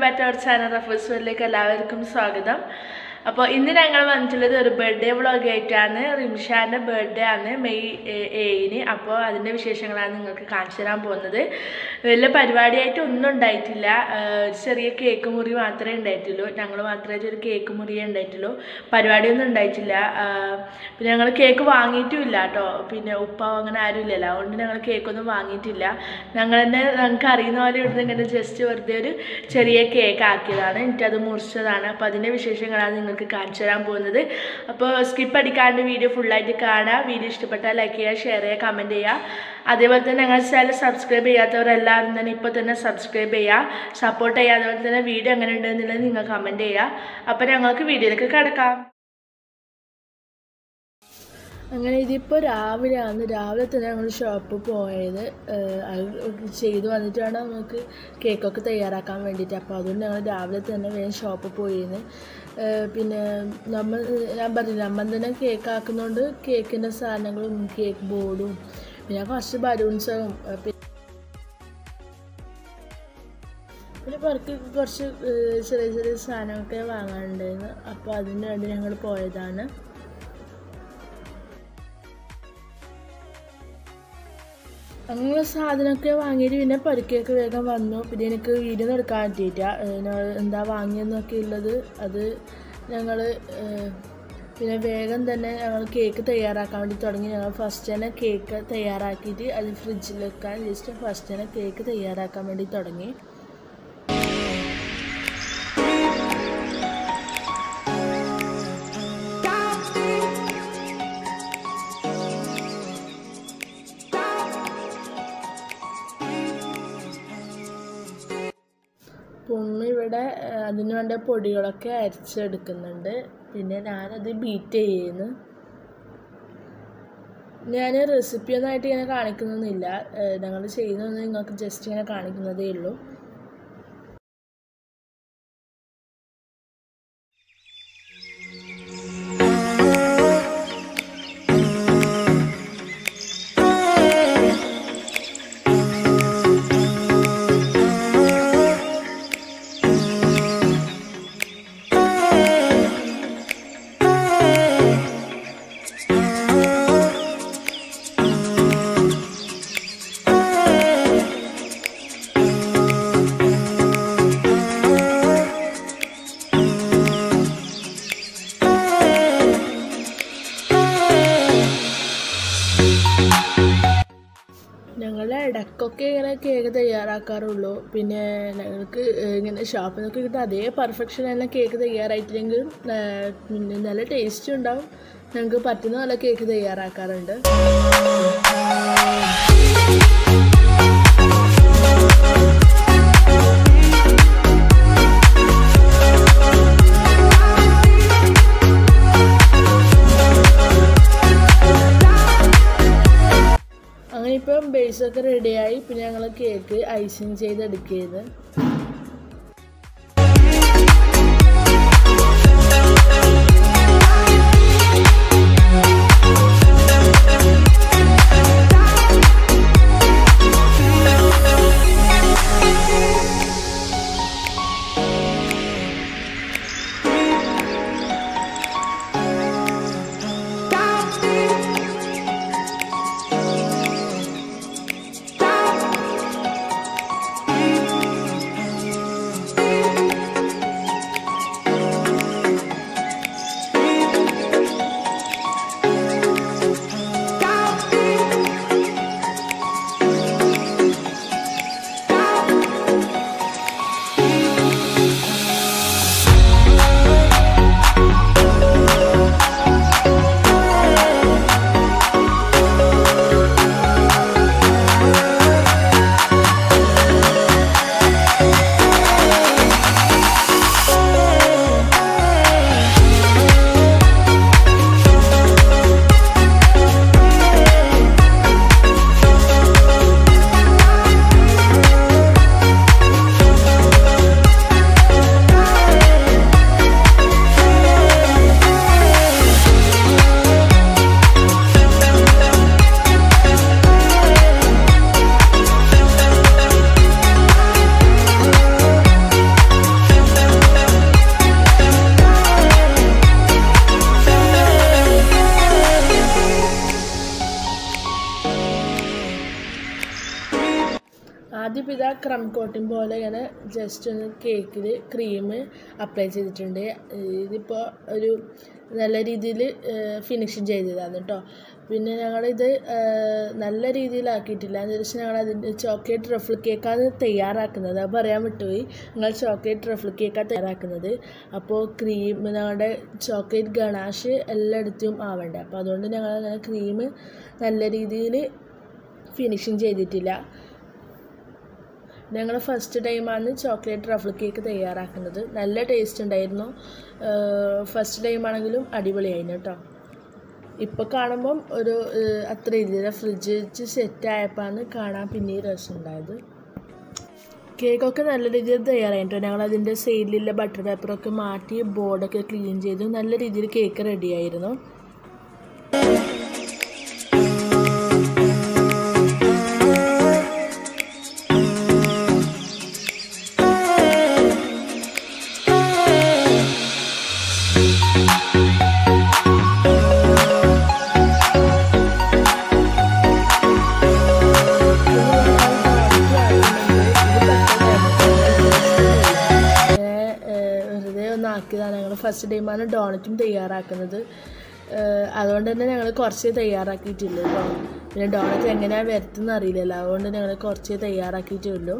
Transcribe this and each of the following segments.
welcome back to our channel RAFU'S Swagadam. അപ്പോൾ ഇന്ന് ഞങ്ങൾ വന്നിട്ടുള്ളത് ഒരു ബർത്ത്ഡേ വ്ളോഗ് ആയിട്ടാണ്. റിംഷാന്റെ ബർത്ത്ഡേ ആണ് മെയ് 7-ന്. അപ്പോൾ അതിൻ്റെ വിശേഷങ്ങളാണ് നിങ്ങൾക്ക് കാണിച്ചു തരാൻ പോകുന്നത്. വലിയ പരിപാടിയായിട്ട് ഒന്നും ഉണ്ടായിട്ടില്ല. ചെറിയ കേക്ക് മുറി മാത്രമേ ഉണ്ടായിട്ടുള്ളൂ. ഞങ്ങൾ മാത്രമായിട്ട് ഒരു കേക്ക് മുറിയേ ഉണ്ടായിട്ടുള്ളൂ. പരിപാടിയൊന്നും ഉണ്ടായിട്ടില്ല. പിന്നെ ഞങ്ങൾ കേക്ക് വാങ്ങിയിട്ടുമില്ല കേട്ടോ. പിന്നെ ഉപ്പാവ് അങ്ങനെ ആരും ഇല്ലല്ലോ, അതുകൊണ്ട് ഞങ്ങൾ കേക്കൊന്നും വാങ്ങിയിട്ടില്ല. ഞങ്ങൾക്ക് അറിയുന്ന പോലെ ഇവിടുന്ന് ഇങ്ങനെ ജസ്റ്റ് വെറുതെ ഒരു ചെറിയ കേക്ക് ആക്കിയതാണ്. എനിക്കത് മുറിച്ചതാണ്. അപ്പോൾ അതിൻ്റെ വിശേഷങ്ങളാണ് നിങ്ങൾക്ക് കാണിച്ചു തരാൻ പോകുന്നത്. അപ്പോൾ സ്കിപ്പ് അടിക്കാണ്ട് വീഡിയോ ഫുള്ളായിട്ട് കാണുക. വീഡിയോ ഇഷ്ടപ്പെട്ടാൽ ലൈക്ക് ചെയ്യുക, ഷെയർ ചെയ്യുക, കമൻറ്റ് ചെയ്യുക. അതേപോലെ തന്നെ ഞങ്ങളുടെ ചാനൽ സബ്സ്ക്രൈബ് ചെയ്യാത്തവരെല്ലാവരും തന്നെ ഇപ്പോൾ തന്നെ സബ്സ്ക്രൈബ് ചെയ്യുക, സപ്പോർട്ട് ചെയ്യുക. അതുപോലെ തന്നെ വീഡിയോ എങ്ങനെ ഉണ്ടെന്നുള്ളത് നിങ്ങൾ കമൻറ്റ് ചെയ്യുക. അപ്പോൾ ഞങ്ങൾക്ക് വീഡിയോയിലേക്ക് കിടക്കാം. അങ്ങനെ ഇതിപ്പോൾ രാവിലെ തന്നെ ഞങ്ങൾ ഷോപ്പിൽ പോയത്. അത് ചെയ്ത് വന്നിട്ടാണ് നമുക്ക് കേക്കൊക്കെ തയ്യാറാക്കാൻ വേണ്ടിയിട്ട്. അപ്പോൾ അതുകൊണ്ട് ഞങ്ങൾ രാവിലെ തന്നെ വേഗം ഷോപ്പിൽ പോയിരുന്നു. പിന്നെ ഞാൻ പറഞ്ഞില്ല, നമ്മൾ തന്നെ കേക്ക് ആക്കുന്നതുകൊണ്ട് കേക്കിൻ്റെ സാധനങ്ങളും കേക്ക് ബോർഡും പിന്നെ കുറച്ച് ബലൂൺസും പിന്നെ കുറച്ച് ചെറിയ ചെറിയ സാധനമൊക്കെ വാങ്ങാനുണ്ടായിരുന്നു. അപ്പോൾ അതിന് വേണ്ടി ഞങ്ങൾ പോയതാണ്. അങ്ങനെ സാധനമൊക്കെ വാങ്ങിയിട്ട് പിന്നെ പരുക്കൊക്കെ വേഗം വന്നു. പിന്നെ എനിക്ക് വീഡിയോ എടുക്കാൻ പറ്റിയില്ല, എന്താ വാങ്ങിയെന്നൊക്കെ ഉള്ളത്. അത് ഞങ്ങൾ പിന്നെ വേഗം തന്നെ ഞങ്ങൾ കേക്ക് തയ്യാറാക്കാൻ വേണ്ടി തുടങ്ങി. ഞങ്ങൾ ഫസ്റ്റ് തന്നെ കേക്ക് തയ്യാറാക്കിയിട്ട് അത് ഫ്രിഡ്ജിൽ വെക്കാൻ ജസ്റ്റ് ഫസ്റ്റ് തന്നെ കേക്ക് തയ്യാറാക്കാൻ വേണ്ടി തുടങ്ങി. ഉമ്മ ഇവിടെ അതിന് വേണ്ട പൊടികളൊക്കെ അരച്ചെടുക്കുന്നുണ്ട്. പിന്നെ ഞാനത് ബീറ്റ് ചെയ്യുന്നു. ഞാൻ റെസിപ്പിയൊന്നായിട്ട് ഇങ്ങനെ കാണിക്കുന്നൊന്നുമില്ല, ഞങ്ങൾ ചെയ്യുന്നതൊന്നും നിങ്ങൾക്ക് ജസ്റ്റ് ഇങ്ങനെ കാണിക്കുന്നതേ ഉള്ളൂ. ഞങ്ങൾ ഇടയ്ക്കൊക്കെ ഇങ്ങനെ കേക്ക് തയ്യാറാക്കാറുള്ളൂ. പിന്നെ ഞങ്ങൾക്ക് ഇങ്ങനെ ഷോപ്പിൽ നിന്നൊക്കെ കിട്ടും അതേ പെർഫെക്ഷൻ തന്നെ കേക്ക് തയ്യാറായിട്ടില്ലെങ്കിലും നല്ല ടേസ്റ്റും ഉണ്ടാവും. ഞങ്ങൾക്ക് പറ്റുന്ന പോലെ കേക്ക് തയ്യാറാക്കാറുണ്ട്. അങ്ങനെ ഇപ്പം ബേസൊക്കെ റെഡിയായി. പിന്നെ ഞങ്ങൾ കേക്ക് ഐസിങ് ചെയ്തെടുക്കിയത്. ആദ്യം ഇതാ ക്രം കോട്ടിംഗ് പോലെ ഇങ്ങനെ ജസ്റ്റ് ഒന്ന് കേക്കിൽ ക്രീം അപ്ലൈ ചെയ്തിട്ടുണ്ട്. ഇതിപ്പോൾ ഒരു നല്ല രീതിയിൽ ഫിനിഷിങ് ചെയ്തതാണ് കേട്ടോ. പിന്നെ ഞങ്ങളിത് നല്ല രീതിയിലാക്കിയിട്ടില്ല. എന്ന് വെച്ചാൽ ഞങ്ങൾ അതിൻ്റെ ചോക്ലേറ്റ് റഫിൾ കേക്കാണ് തയ്യാറാക്കുന്നത്. അത് പറയാൻ വിട്ടുപോയി. ഞങ്ങൾ ചോക്ലേറ്റ് റഫിൾ കേക്കാണ് തയ്യാറാക്കുന്നത്. അപ്പോൾ ക്രീം ഞങ്ങളുടെ ചോക്ലേറ്റ് ഗണാഷ് എല്ലായിടത്തും ആവണ്ടേ. അപ്പോൾ അതുകൊണ്ട് ഞങ്ങൾ അങ്ങനെ ക്രീം നല്ല രീതിയിൽ ഫിനിഷിങ് ചെയ്തിട്ടില്ല. ഞങ്ങൾ ഫസ്റ്റ് ടൈമാണ് ചോക്ലേറ്റ് റഫിൾ കേക്ക് തയ്യാറാക്കുന്നത്. നല്ല ടേസ്റ്റ് ഉണ്ടായിരുന്നു. ഫസ്റ്റ് ടൈമാണെങ്കിലും അടിപൊളിയായിരുന്നു കേട്ടോ. ഇപ്പോൾ കാണുമ്പം ഒരു അത്ര രീതിയിൽ ഫ്രിഡ്ജ് വെച്ച് സെറ്റായപ്പോഴാണ് കാണാൻ പിന്നെയും രസമുണ്ടായത്. കേക്കൊക്കെ നല്ല രീതിയിൽ തയ്യാറായിട്ടോ. ഞങ്ങളതിൻ്റെ സൈഡിലുള്ള ബട്ടർ പേപ്പറൊക്കെ മാറ്റി ബോർഡൊക്കെ ക്ലീൻ ചെയ്തു. നല്ല രീതിയിൽ കേക്ക് റെഡിയായിരുന്നു. ആക്കിയതാണ്. ഞങ്ങൾ ഫസ്റ്റ് ടൈമാണ് ഡോണറ്റും തയ്യാറാക്കുന്നത്. അതുകൊണ്ട് തന്നെ ഞങ്ങൾ കുറച്ചേ തയ്യാറാക്കിയിട്ടില്ല കേട്ടോ. പിന്നെ ഡോണറ്റ് എങ്ങനെയാണ് വരത്തുന്നത് അറിയില്ലല്ലോ. അതുകൊണ്ട് ഞങ്ങൾ കുറച്ചേ തയ്യാറാക്കിയിട്ടുള്ളൂ.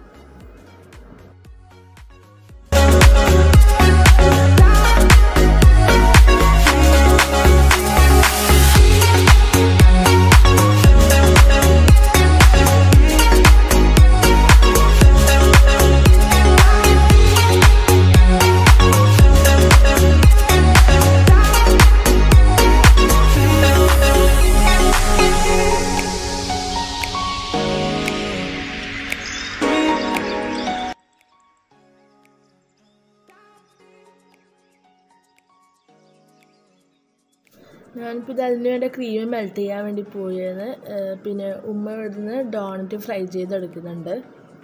ഞാനിപ്പോൾ ഇത് അതിന് വേണ്ട ക്രീം മെൽറ്റ് ചെയ്യാൻ വേണ്ടി പോയത്. പിന്നെ ഉമ്മ ഇവിടുന്ന് ഡോണറ്റ് ഫ്രൈ ചെയ്തെടുക്കുന്നുണ്ട്.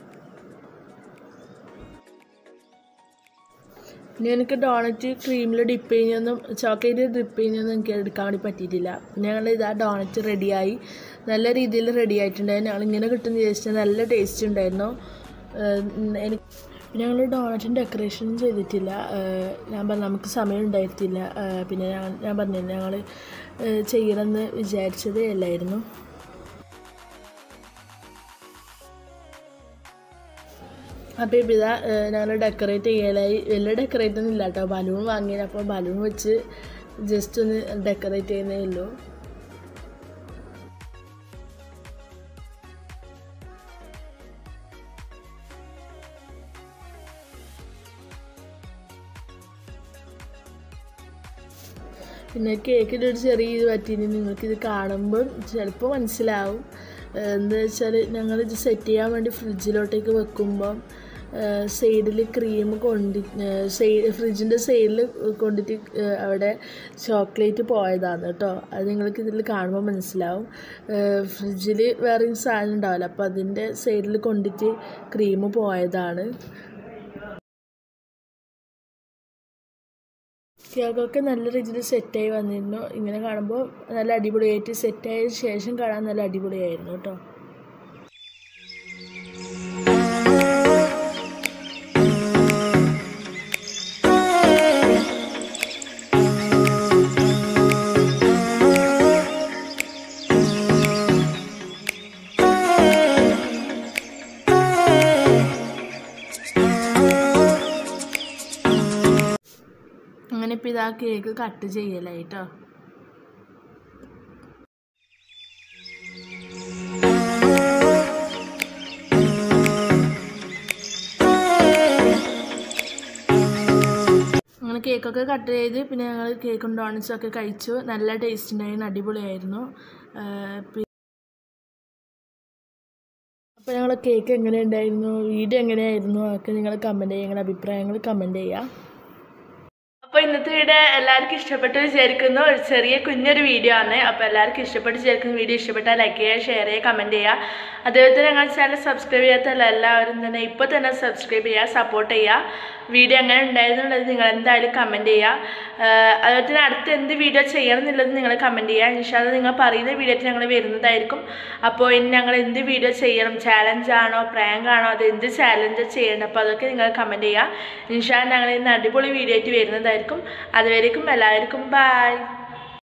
പിന്നെ എനിക്ക് ഡോണറ്റ് ക്രീമിൽ ഡിപ്പ് ചെയ്യുന്നൊന്നും ചോക്ലേറ്റ് ഡിപ്പ് ചെയ്യുന്നൊന്നും എനിക്ക് എടുക്കാൻ വേണ്ടി പറ്റിയിട്ടില്ല. പിന്നെ ഞങ്ങൾ ഇതാ ഡോണറ്റ് റെഡിയായി, നല്ല രീതിയിൽ റെഡി ആയിട്ടുണ്ടായിരുന്നു. ഞങ്ങളിങ്ങനെ കിട്ടുന്ന വിചാരിച്ചാൽ നല്ല ടേസ്റ്റ് ഉണ്ടായിരുന്നു. ഞങ്ങൾ ഡോണറ്റിന് ഡെക്കറേഷൻ ചെയ്തിട്ടില്ല. ഞാൻ പറഞ്ഞു നമുക്ക് സമയം ഉണ്ടായിരുന്നില്ല. പിന്നെ ഞാൻ പറഞ്ഞില്ല ഞങ്ങൾ ചെയ്യണമെന്ന് വിചാരിച്ചതേ അല്ലായിരുന്നു. അപ്പോൾ ഇപ്പോൾ ഇതാ ഞങ്ങൾ ഡെക്കറേറ്റ് ചെയ്യലായി. വലിയ ഡെക്കറേറ്റ് ഒന്നും ഇല്ല കേട്ടോ. ബലൂൺ വാങ്ങിയത്. അപ്പോൾ ബലൂൺ വെച്ച് ജസ്റ്റ് ഒന്ന് ഡെക്കറേറ്റ് ചെയ്യുന്നേ ഉള്ളൂ. പിന്നെ കേക്കിൻ്റെ ഒരു ചെറിയ ഇത് പറ്റിയിട്ട് നിങ്ങൾക്കിത് കാണുമ്പോൾ ചിലപ്പോൾ മനസ്സിലാവും. എന്താ വെച്ചാൽ ഞങ്ങളിത് സെറ്റ് ചെയ്യാൻ വേണ്ടി ഫ്രിഡ്ജിലോട്ടേക്ക് വെക്കുമ്പം സൈഡിൽ ക്രീം ഫ്രിഡ്ജിൻ്റെ സൈഡിൽ കൊണ്ടിട്ട് അവിടെ ചോക്ലേറ്റ് പോയതാണ് കേട്ടോ. അത് നിങ്ങൾക്ക് ഇതിൽ കാണുമ്പോൾ മനസ്സിലാവും. ഫ്രിഡ്ജിൽ വേറെ സാധനം ഉണ്ടാവില്ല. അപ്പോൾ അതിൻ്റെ സൈഡിൽ കൊണ്ടിട്ട് ക്രീം പോയതാണ്. കേക്കൊക്കെ നല്ല രീതിയിൽ സെറ്റായി വന്നിരുന്നു. ഇങ്ങനെ കാണുമ്പോൾ നല്ല അടിപൊളിയായിട്ട് സെറ്റായതിനു ശേഷം കാണാൻ നല്ല അടിപൊളിയായിരുന്നു കേട്ടോ. അങ്ങനെ ഇപ്പോൾ ഇതാ കേക്ക് കട്ട് ചെയ്യലായിട്ടോ. അങ്ങനെ കേക്കൊക്കെ കട്ട് ചെയ്ത് പിന്നെ ഞങ്ങൾ കേക്കും ഡോണറ്റ്സൊക്കെ കഴിച്ചു. നല്ല ടേസ്റ്റ് ഉണ്ടായിരുന്നു, അടിപൊളിയായിരുന്നു. അപ്പോൾ ഞങ്ങൾ കേക്ക് എങ്ങനെ ഉണ്ടായിരുന്നു, വീഡിയോ എങ്ങനെയായിരുന്നു അതൊക്കെ നിങ്ങൾ കമൻറ്റ് ചെയ്യുക. നിങ്ങളുടെ അഭിപ്രായങ്ങൾ കമൻറ്റ് ചെയ്യുക. ഇന്നത്തെ വീഡിയോ എല്ലാവർക്കും ഇഷ്ടപ്പെട്ടു വിചാരിക്കുന്നു. ഒരു ചെറിയ കുഞ്ഞൊരു വീഡിയോ ആണ്. അപ്പോൾ എല്ലാവർക്കും ഇഷ്ടപ്പെട്ട് വിചാരിക്കുന്ന വീഡിയോ ഇഷ്ടപ്പെട്ടാൽ ലൈക്ക് ചെയ്യുക, ഷെയർ ചെയ്യുക, കമൻറ്റ് ചെയ്യുക. അതുപോലെ തന്നെ ഞങ്ങളുടെ ചാനൽ സബ്സ്ക്രൈബ് ചെയ്യാത്തല്ല എല്ലാവരും തന്നെ ഇപ്പോൾ തന്നെ സബ്സ്ക്രൈബ് ചെയ്യുക, സപ്പോർട്ട് ചെയ്യുക. വീഡിയോ എങ്ങനെ ഉണ്ടായിരുന്നുള്ളത് നിങ്ങൾ എന്തായാലും കമൻറ്റ് ചെയ്യുക. അതുപോലെ തന്നെ അടുത്ത് എന്ത് വീഡിയോ ചെയ്യണം എന്നുള്ളത് നിങ്ങൾ കമൻറ്റ് ചെയ്യുക. ഇൻഷാല്ലാ നിങ്ങൾ പറയുന്ന വീഡിയോയിൽ ഞങ്ങൾ വരുന്നതായിരിക്കും. അപ്പോൾ ഇനി ഞങ്ങൾ എന്ത് വീഡിയോ ചെയ്യണം, ചാലഞ്ചാണോ പ്രാങ്ക് ആണോ, അത് എന്ത് ചാലഞ്ച് ചെയ്യണം, അപ്പോൾ അതൊക്കെ നിങ്ങൾ കമൻറ്റ് ചെയ്യുക. ഇൻഷാല്ലാ ഞങ്ങൾ ഇന്ന് അടിപൊളി വീഡിയോ ആയിട്ട് വരുന്നതായിരിക്കും. അതുവരേക്കും എല്ലാവർക്കും ബൈ.